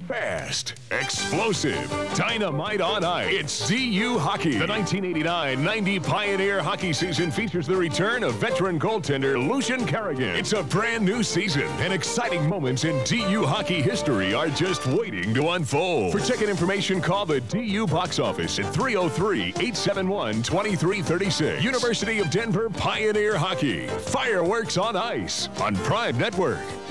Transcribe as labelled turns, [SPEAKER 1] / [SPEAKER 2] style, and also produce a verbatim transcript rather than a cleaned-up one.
[SPEAKER 1] Fast, explosive, dynamite on ice. It's D U Hockey. The nineteen eighty-nine ninety Pioneer hockey season features the return of veteran goaltender Lucian Kerrigan. It's a brand new season, and exciting moments in D U hockey history are just waiting to unfold. For ticket information, call the D U box office at three oh three, eight seven one, two three three six. University of Denver Pioneer Hockey. Fireworks on ice on Prime Network.